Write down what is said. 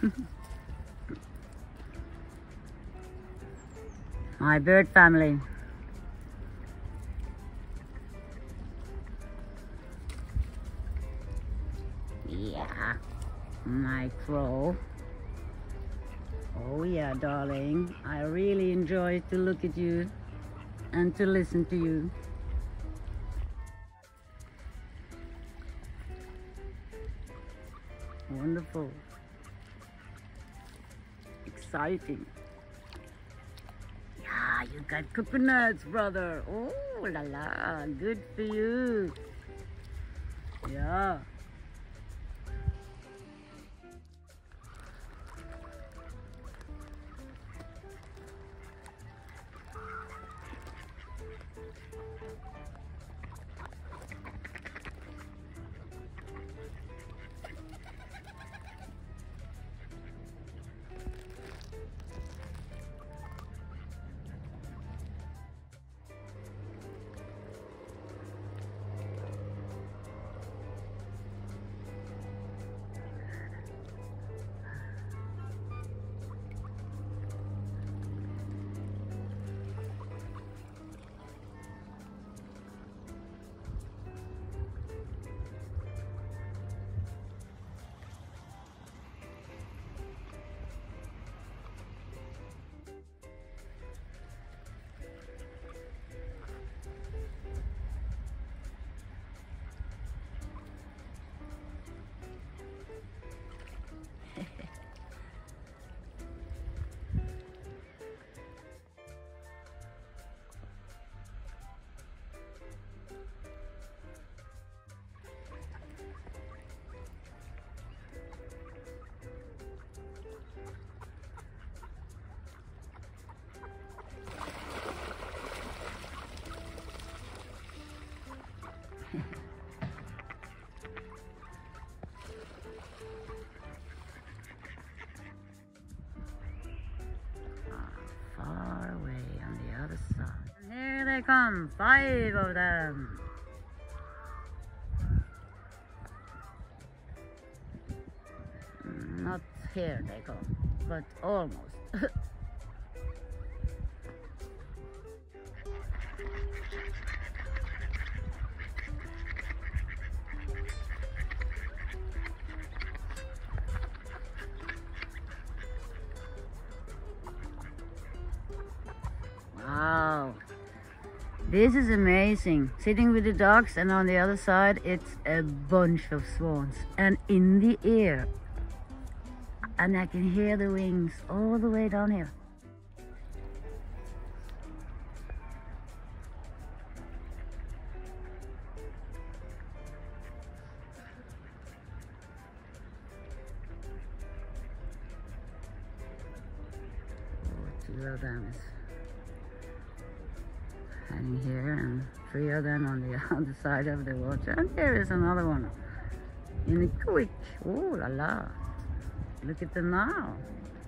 My bird family. Yeah, my crow. Oh yeah, darling. I really enjoy to look at you and to listen to you. Wonderful. Exciting. Yeah, you got coconuts, brother. Oh la la, good for you. Yeah. Far away on the other side. And here they come, 5 of them. Not here they come, but almost. Wow, this is amazing. Sitting with the dogs, and on the other side it's a bunch of swans, and in the air, and I can hear the wings all the way down here. Oh, 2 of them is hanging here, and 3 of them on the other side of the water, and there is another one in the creek. Oh la la, look at them now.